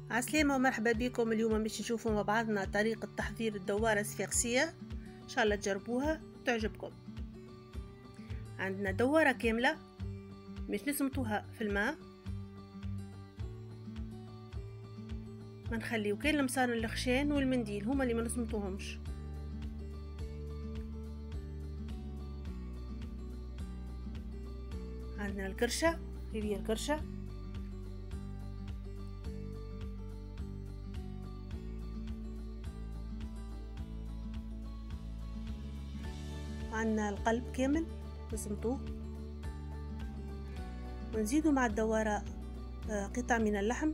عسلامة ومرحبا بكم. اليوم باش نشوفوا مع بعضنا طريقة تحضير الدوارة السفنكسية، ان شاء الله تجربوها وتعجبكم. عندنا دوارة كاملة باش نسمطوها في الماء، ما نخليو كان المصارن الخشان والمنديل هما اللي ما نسمطوهمش. عندنا الكرشة، هذه الكرشة، عندنا القلب كامل نسمطوه، ونزيدو مع الدوارة قطع من اللحم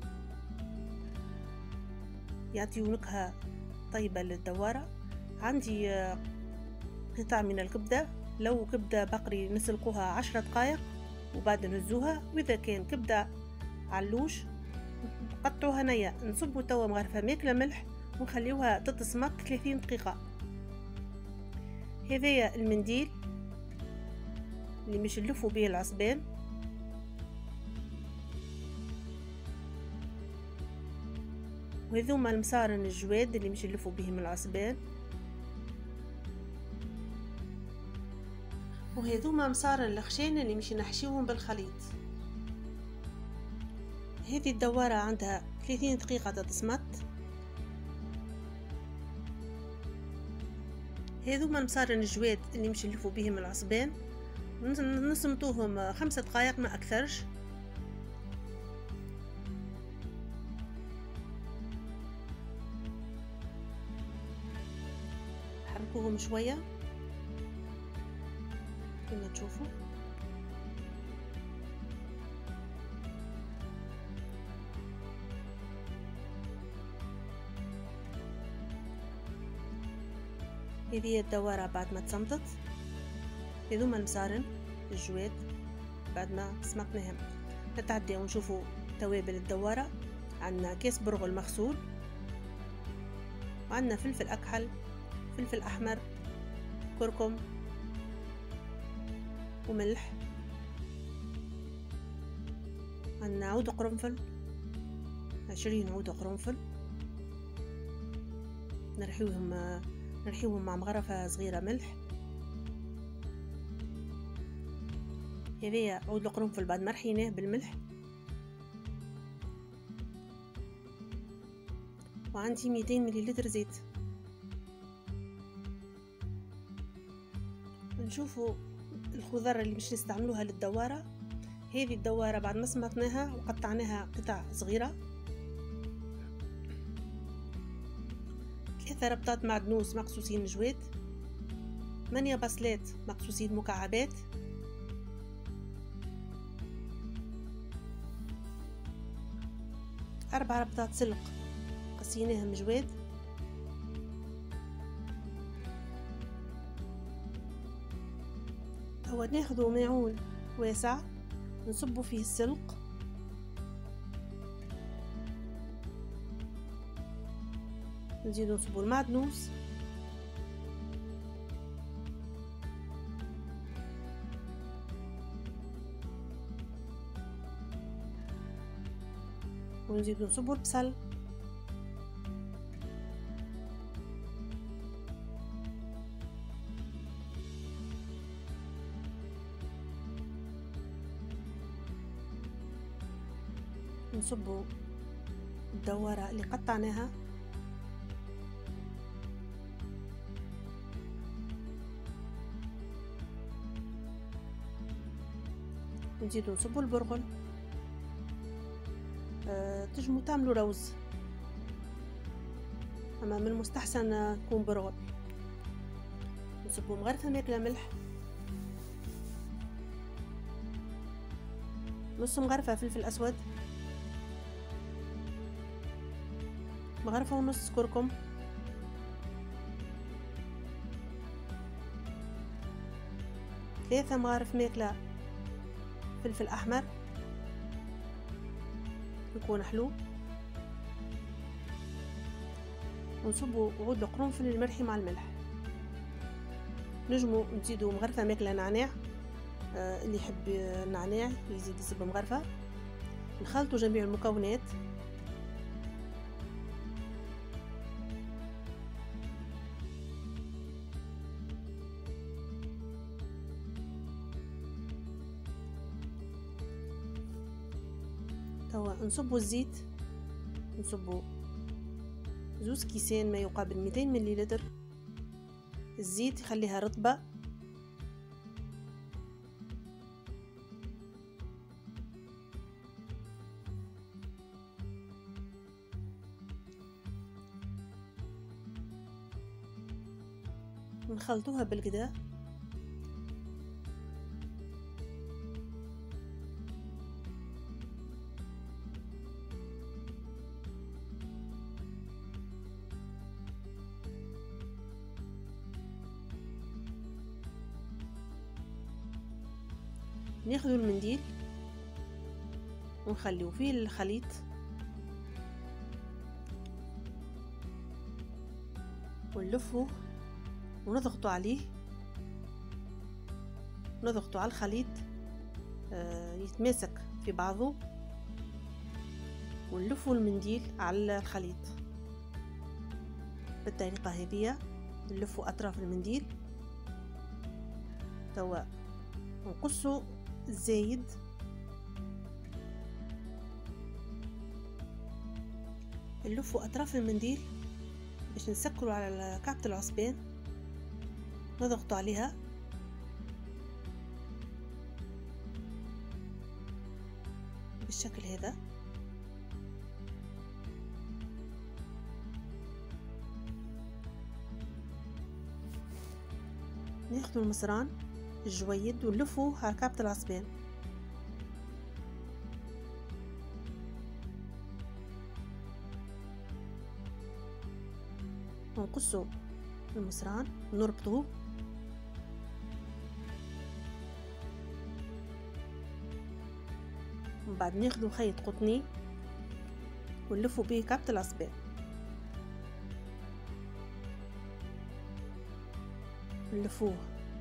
يعطيو نكهة طيبة للدوارة. عندي قطع من الكبدة، لو كبدة بقري نسلقوها 10 دقائق وبعد نهزوها، واذا كان كبدة علوش نقطعوها نية، نصبو توا مغرفة ماكلة ملح ونخليوها تتسمط 30 دقيقة. هذايا المنديل اللي مش نلفو بيه العصبان، وهذوما المصارن الجواد اللي مش نلفو بهم العصبان، وهذوما مصارن الخشان اللي مش نحشيوهم بالخليط. هذه الدوارة عندها 30 دقيقة تتسمط. هذوما المصارن الجواد اللي مش نلفو بهم العصبان نسمطوهم 5 دقائق ما اكثرش. حركوهم شويه كما تشوفوا. هذه الدوارة بعد ما تسمطت، هذوما المصارن الجواد بعد ما سمطناهم. نتعدي ونشوفوا توابل الدوارة. عندنا كاس برغل مغسول، وعندنا فلفل أكحل، فلفل أحمر، كركم وملح. عندنا عود قرنفل، 20 عود قرنفل، نرحيوهم مع مغرفة صغيرة ملح. هذايا عود القرنفل بعد ما رحيناه بالملح. وعندي 200 مليلتر زيت. نشوفوا الخضر اللي مش نستعملوها للدوارة. هذه الدوارة بعد ما سمطناها وقطعناها قطع صغيرة، 3 ربطات معدنوس مقصوصين جواد، 8 بصلات مقصوصين مكعبات، 4 ربطات سلق قصيناهم جواد، هو ناخذ ماعون واسع نصبوا فيه السلق، نزيدو نصبوا المعدنوس، ونزيدو نصبوا البصل، نصبوا الدوارة اللي قطعناها، نزيدو نصبوا البرغل. تجمو تعملوا روز، اما من المستحسن يكون برغل. نصبوا مغرفة ماكلة ملح، نص مغرفة فلفل اسود، مغرفة ونص كركم، 3 مغارف ماكلة فلفل احمر يكون حلو، ونصبوا عود القرنفل المرحي مع الملح. نجمو نزيدو مغرفة ماكلة نعناع، اللي يحب النعناع يزيد يصب مغرفة. نخلطوا جميع المكونات توا نصبوا الزيت، نصبوا 2 كيسان ما يقابل 200 مليلتر. الزيت خليها رطبة، نخلطوها بالكدا. ناخذ المنديل ونخليه فيه الخليط، ونلفه ونضغطوا عليه، نضغطوا على الخليط يتماسك في بعضه، ونلفوا المنديل على الخليط بالطريقة هذه. نلفوا أطراف المنديل. توا نقصوا الزايد، نلفوا أطراف المنديل باش نسكروا على كعبة العصبان، نضغطوا عليها بالشكل هذا. ناخذ المصران الجويد ونلفوه على كعبة العصبان، ونقصوا المصران ونربطوه، ومن بعد ناخذ خيط قطني ونلفوا به كعبة العصبان، نلفوه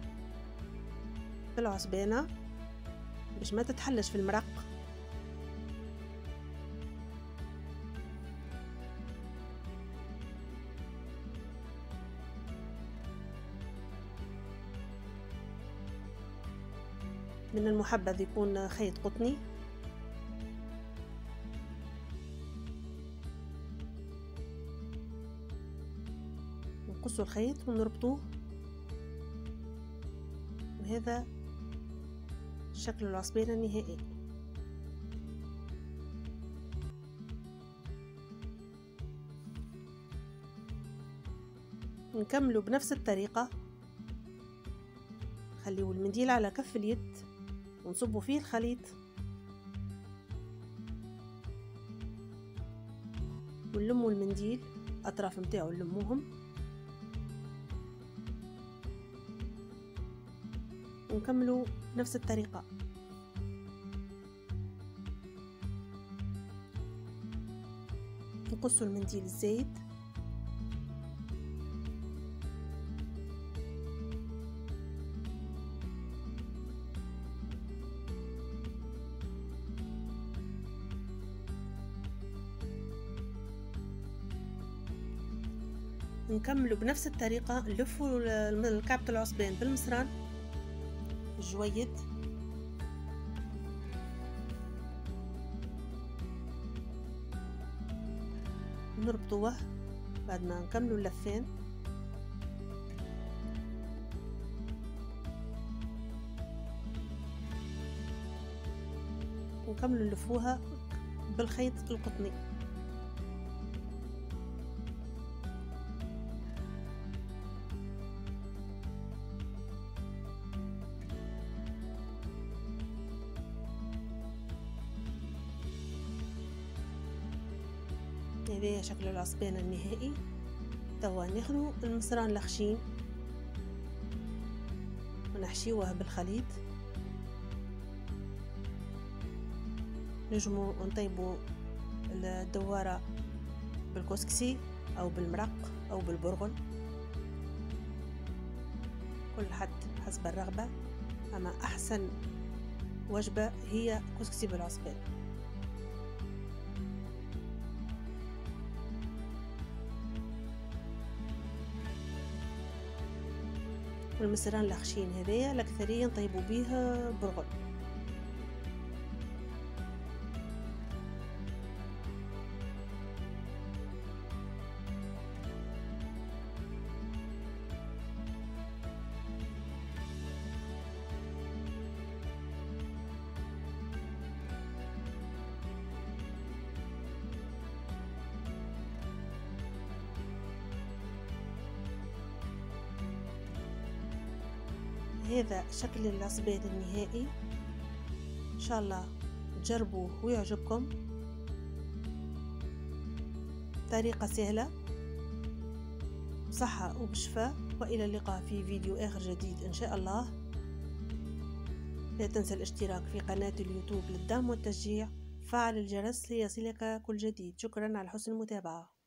بالعصبانة باش ما تتحلش في المرق. من المحبذ يكون خيط قطني. نقصوا الخيط ونربطوه، وهذا شكل العصبان النهائي. نكملوا بنفس الطريقة. خليوا المنديل على كف اليد ونصبوا فيه الخليط، ونلموا المنديل أطراف متاعو نلموهم، ونكملوا نفس الطريقة. نقصوا المنديل الزايد، نكملوا بنفس الطريقة. نلفوا كعبة العصبان بالمصران الجويد، نربطوه بعد ما نكملوا اللفين. ونكملوا نلفوها بالخيط القطني. هذا شكل العصبان النهائي. توا ناخذ المصران الخشين ونحشيوه بالخليط. نجمو نطيبوا الدوارة بالكسكسي او بالمرق او بالبرغل، كل حد حسب الرغبة، اما احسن وجبة هي كسكسي بالعصبان. والمصران الخشين هذايا الأكثرية نطيبوا بيه برغل. هذا شكل العصبات النهائي. إن شاء الله تجربوه ويعجبكم. طريقة سهلة بصحة وبشفاء. وإلى اللقاء في فيديو آخر جديد إن شاء الله. لا تنسى الاشتراك في قناة اليوتيوب للدعم والتشجيع. فعل الجرس ليصلك كل جديد. شكرا على حسن المتابعة.